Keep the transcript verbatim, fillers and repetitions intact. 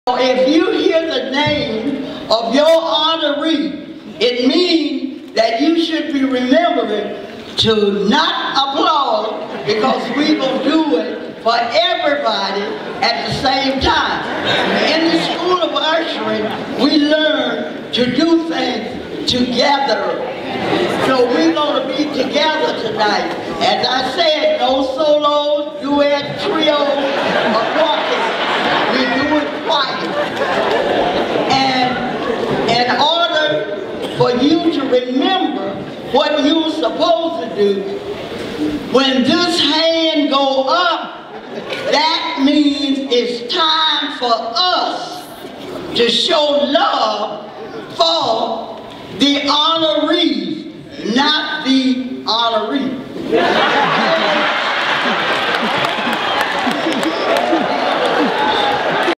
If you hear the name of your honoree, it means that you should be remembering to not applaud, because we're going to do it for everybody at the same time. In the School of Ushering, we learn to do things together. So we're going to be together tonight. As I said, no solos, duets, trios, or quartets. We do it quiet. And in order for you to remember what you're supposed to do, when this hand go up, that means it's time for us to show love for the honorees, not the honoree.